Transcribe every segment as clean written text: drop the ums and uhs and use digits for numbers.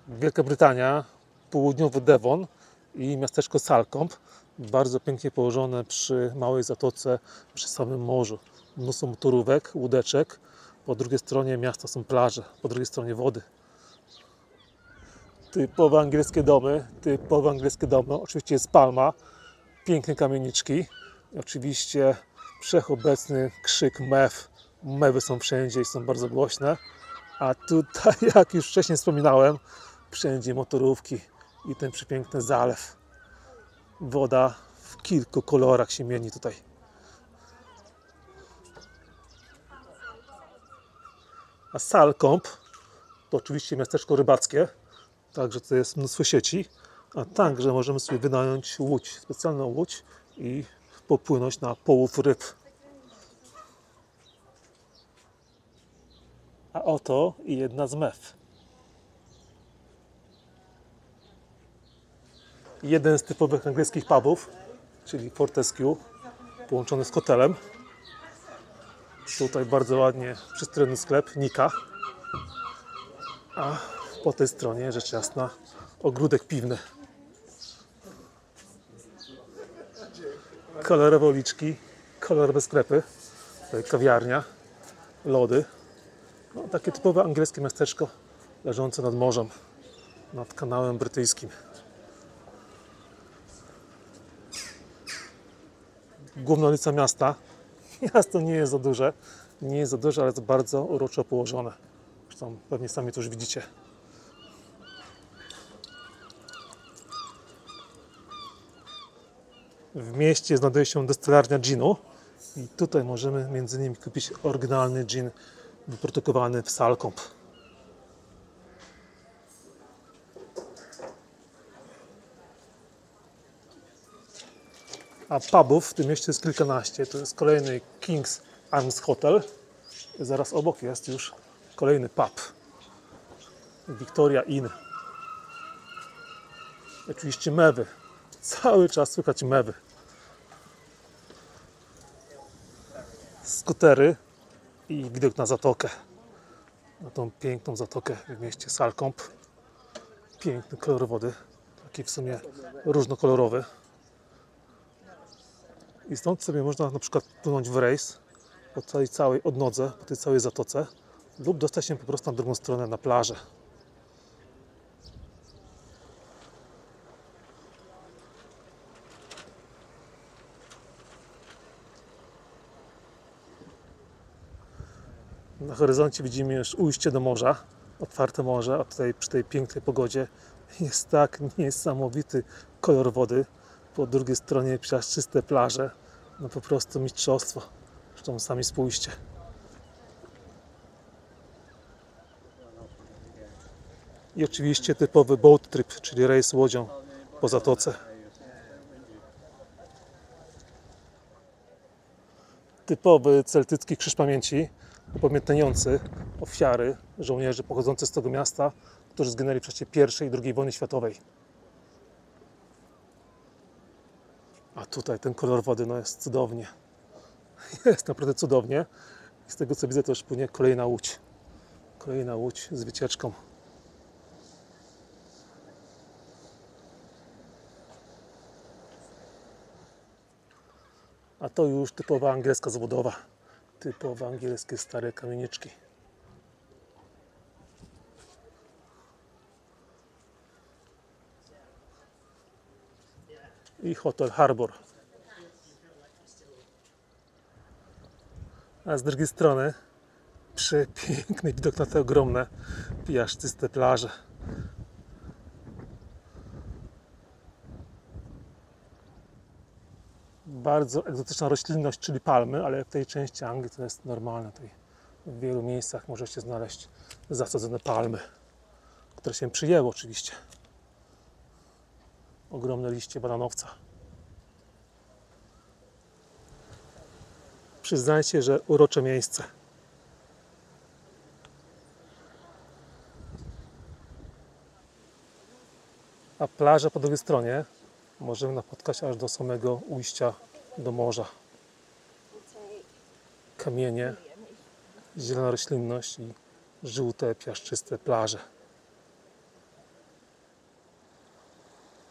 Wielka Brytania, południowy Devon i miasteczko Salcombe, bardzo pięknie położone przy małej zatoce, przy samym morzu. Mnóstwo motorówek, łódeczek. Po drugiej stronie miasta są plaże, po drugiej stronie wody. Typowe angielskie domy. Oczywiście jest palma, piękne kamieniczki. Oczywiście wszechobecny krzyk mew. Mewy są wszędzie i są bardzo głośne. A tutaj, jak już wcześniej wspominałem, wszędzie motorówki i ten przepiękny zalew. Woda w kilku kolorach się mieni tutaj. A Salcombe to oczywiście miasteczko rybackie, także to jest mnóstwo sieci, a także możemy sobie wynająć łódź, specjalną łódź i popłynąć na połów ryb. A oto jedna z mew. Jeden z typowych angielskich pubów, czyli Fortescue, połączony z hotelem. Tutaj bardzo ładnie przystronny sklep Nika, a po tej stronie, rzecz jasna, ogródek piwny. Kolorowe uliczki, kolorowe sklepy, tutaj kawiarnia, lody. No, takie typowe angielskie miasteczko leżące nad morzem, nad kanałem brytyjskim. Główna ulica miasta. Miasto nie jest za duże, ale jest bardzo uroczo położone. Zresztą pewnie sami to już widzicie. W mieście znajduje się destylarnia ginu i tutaj możemy między innymi kupić oryginalny gin wyprodukowany w Salcombe. A pubów w tym mieście jest kilkanaście. To jest kolejny King's Arms Hotel. Zaraz obok jest już kolejny pub. Victoria Inn. Oczywiście mewy. Cały czas słychać mewy. Skutery i widok na zatokę. Na tą piękną zatokę w mieście Salcombe. Piękny kolor wody. Taki w sumie różnokolorowy. I stąd sobie można na przykład płynąć w rejs po tej całej odnodze, po tej całej zatoce lub dostać się po prostu na drugą stronę na plażę. Na horyzoncie widzimy już ujście do morza, otwarte morze, a tutaj przy tej pięknej pogodzie jest tak niesamowity kolor wody. Po drugiej stronie piaszczyste plaże, no po prostu mistrzostwo. Zresztą sami spójrzcie. I oczywiście typowy boat trip, czyli rejs łodzią po zatoce. Typowy celtycki krzyż pamięci, upamiętniający ofiary żołnierzy pochodzących z tego miasta, którzy zginęli w czasie I i II wojny światowej. A tutaj ten kolor wody, no jest cudownie. Jest naprawdę cudownie. I z tego co widzę, to już płynie kolejna łódź. Kolejna łódź z wycieczką. A to już typowa angielska zabudowa. Typowe angielskie stare kamieniczki. I hotel Harbour. A z drugiej strony przepiękny widok na te ogromne piaszczyste plaże. Bardzo egzotyczna roślinność, czyli palmy, ale w tej części Anglii to jest normalne. Tutaj w wielu miejscach możecie znaleźć zasadzone palmy, które się przyjęły oczywiście. Ogromne liście bananowca. Przyznajcie, że urocze miejsce. A plażę po drugiej stronie możemy napotkać aż do samego ujścia do morza. Kamienie, zielona roślinność i żółte, piaszczyste plaże.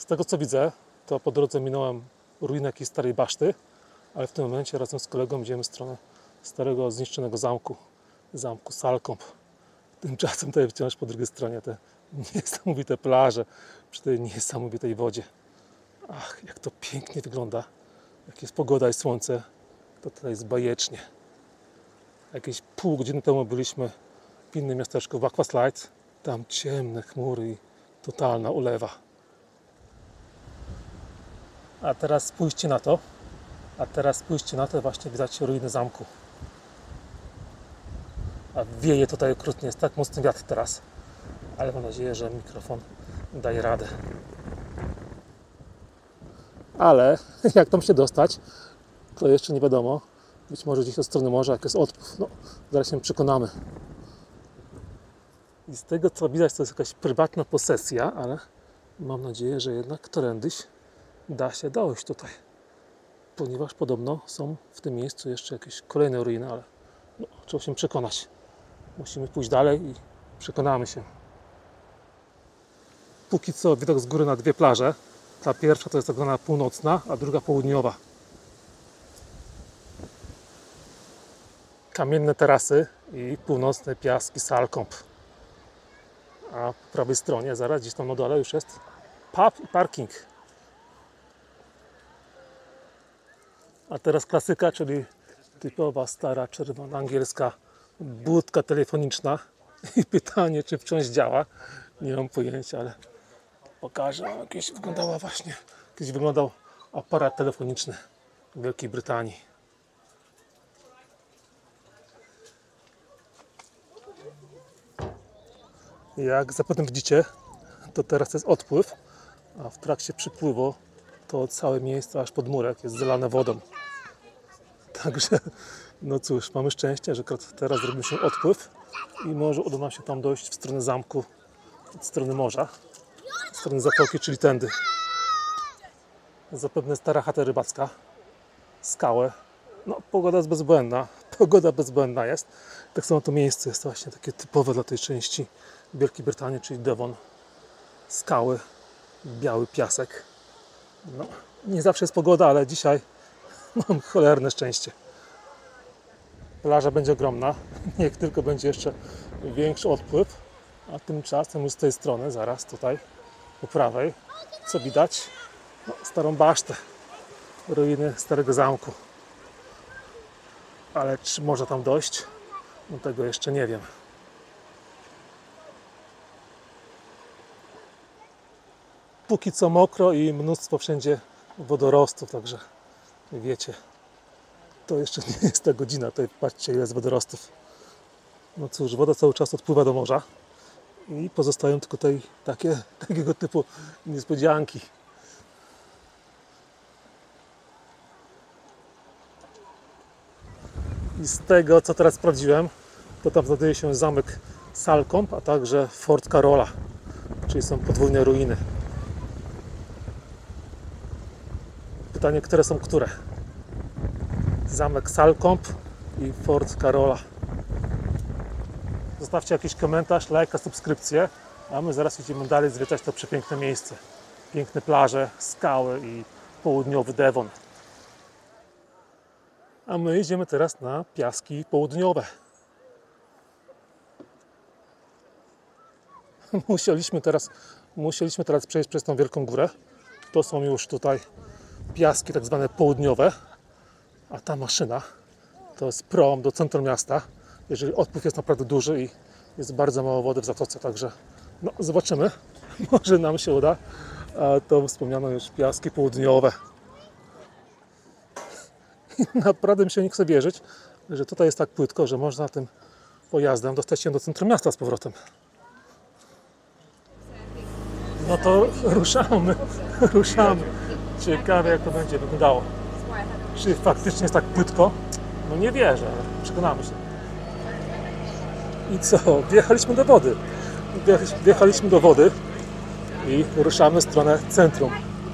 Z tego co widzę, to po drodze minąłem ruinę jakiejś starej baszty, ale w tym momencie razem z kolegą idziemy w stronę starego, zniszczonego zamku Salcomp. Tymczasem tutaj wciąż po drugiej stronie te niesamowite plaże przy tej niesamowitej wodzie. Ach, jak to pięknie wygląda. Jak jest pogoda i słońce, to tutaj jest bajecznie. Jakieś pół godziny temu byliśmy w innym miasteczku, w Aquaslide. Tam ciemne chmury i totalna ulewa. A teraz spójrzcie na to, właśnie widać ruiny zamku. A wieje tutaj okrutnie, jest tak mocny wiatr teraz. Ale mam nadzieję, że mikrofon daje radę. Ale jak tam się dostać, to jeszcze nie wiadomo. Być może gdzieś od strony morza, jak jest odpływ. No, zaraz się przekonamy. I z tego co widać, to jest jakaś prywatna posesja, ale mam nadzieję, że jednak którędyś da się dojść tutaj. Ponieważ podobno są w tym miejscu jeszcze jakieś kolejne ruiny, ale no, trzeba się przekonać. Musimy pójść dalej i przekonamy się. Póki co widok z góry na dwie plaże. Ta pierwsza to jest tak zwana północna, a druga południowa. Kamienne tarasy i północne piaski Salcomp. A po prawej stronie, zaraz gdzieś tam na dole już jest pub i parking. A teraz klasyka, czyli typowa, stara, czerwona, angielska budka telefoniczna. I pytanie, czy wciąż działa. Nie mam pojęcia, ale pokażę. Kiedyś wyglądał aparat telefoniczny w Wielkiej Brytanii. Jak zapewne widzicie, to teraz jest odpływ, a w trakcie przypływu to całe miejsce aż pod murek jest zalane wodą. Także, no cóż, mamy szczęście, że teraz zrobił się odpływ i może uda nam się tam dojść w stronę zamku, od strony morza, od strony zatoki, czyli tędy. Zapewne stara chata rybacka, skałę. No, pogoda bezbłędna jest. Tak samo to miejsce jest właśnie takie typowe dla tej części Wielkiej Brytanii, czyli Devon. Skały, biały piasek. No, nie zawsze jest pogoda, ale dzisiaj mam cholerne szczęście. Plaża będzie ogromna, niech tylko będzie jeszcze większy odpływ, a tymczasem już z tej strony, zaraz tutaj po prawej, co widać? No, starą basztę, ruiny starego zamku. Ale czy można tam dojść? No tego jeszcze nie wiem. Póki co mokro i mnóstwo wszędzie wodorostów, także wiecie, to jeszcze nie jest ta godzina. Tutaj patrzcie, ile jest wodorostów. No cóż, woda cały czas odpływa do morza i pozostają tylko tutaj takiego typu niespodzianki. I z tego, co teraz sprawdziłem, to tam znajduje się zamek Salcomp, a także Fort Carola, czyli są podwójne ruiny. Pytanie, które są które? Zamek Salcomp i Fort Carola. Zostawcie jakiś komentarz, lajka, subskrypcję, a my zaraz idziemy dalej zwiedzać to przepiękne miejsce. Piękne plaże, skały i południowy Devon. A my idziemy teraz na piaski południowe. Musieliśmy teraz przejść przez tą wielką górę. To są już tutaj piaski tak zwane południowe. A ta maszyna to jest prom do centrum miasta. Jeżeli odpływ jest naprawdę duży i jest bardzo mało wody w zatoce, także no, zobaczymy. Może nam się uda. A to wspomniano już piaski południowe. Naprawdę mi się nie chce wierzyć, że tutaj jest tak płytko, że można tym pojazdem dostać się do centrum miasta z powrotem. No to ruszamy. Ciekawe, jak to będzie wyglądało. Czy faktycznie jest tak płytko? No nie wierzę, ale przekonamy się. I co? Wjechaliśmy do wody i ruszamy w stronę centrum.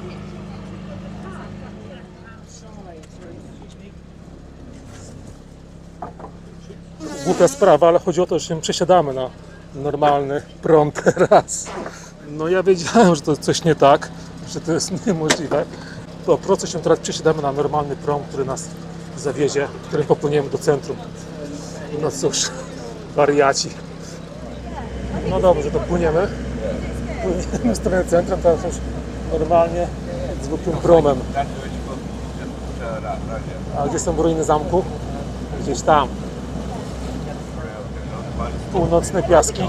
Głupia sprawa, ale chodzi o to, że się przesiadamy na normalny prom teraz. No ja wiedziałem, że to jest coś nie tak, że to jest niemożliwe. Po prostu się teraz przesiadamy na normalny prom, który nas zawiezie, którym popłyniemy do centrum. No cóż, wariaci. No dobrze, to płyniemy w stronę centrum, teraz już normalnie zwykłym promem. A gdzie są ruiny zamku? Gdzieś tam. Północne piaski.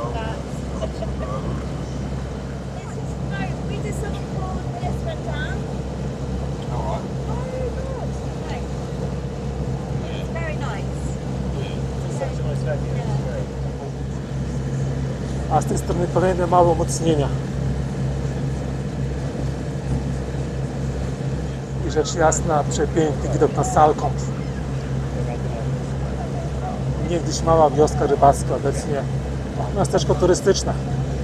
A z tej strony kolejne małe umocnienia. I rzecz jasna, przepiękny widok na Salcomp. Niegdyś mała wioska rybacka, obecnie miasteczko turystyczne.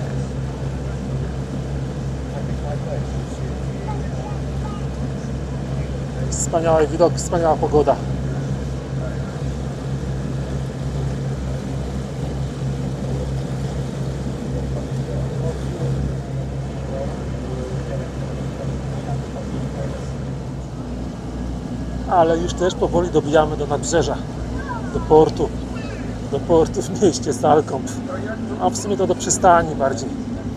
Wspaniały widok, wspaniała pogoda. Ale już też powoli dobijamy do nadbrzeża, do portu w mieście Salcomp, a w sumie to do przystani bardziej.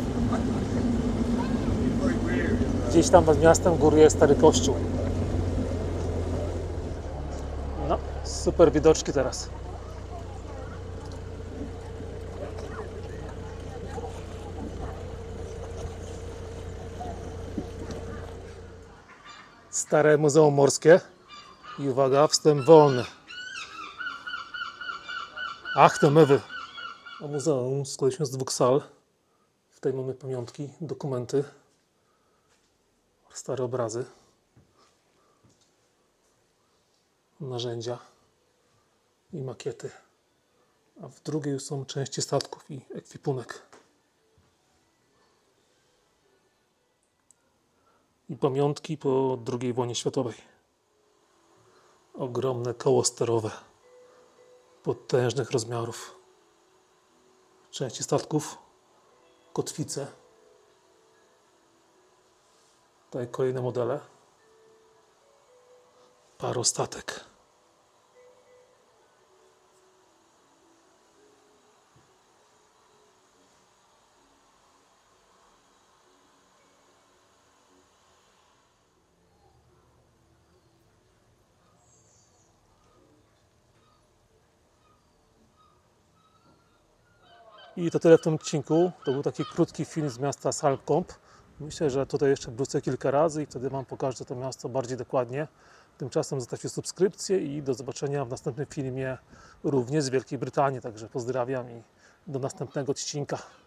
Gdzieś tam nad miastem góruje stary kościół. No, super widoczki teraz. Stare Muzeum Morskie. I uwaga, wstęp wolny. Ach, te mewy. A muzeum składa się z 2 sal. W tej mamy pamiątki, dokumenty, stare obrazy, narzędzia i makiety. A w drugiej są części statków i ekwipunek. I pamiątki po II wojnie światowej. Ogromne koło sterowe potężnych rozmiarów. Części statków, kotwice. Tutaj kolejne modele. Parostatek. I to tyle w tym odcinku. To był taki krótki film z miasta Salcomp. Myślę, że tutaj jeszcze wrócę kilka razy i wtedy Wam pokażę to miasto bardziej dokładnie. Tymczasem zostawcie subskrypcję i do zobaczenia w następnym filmie również z Wielkiej Brytanii. Także pozdrawiam i do następnego odcinka.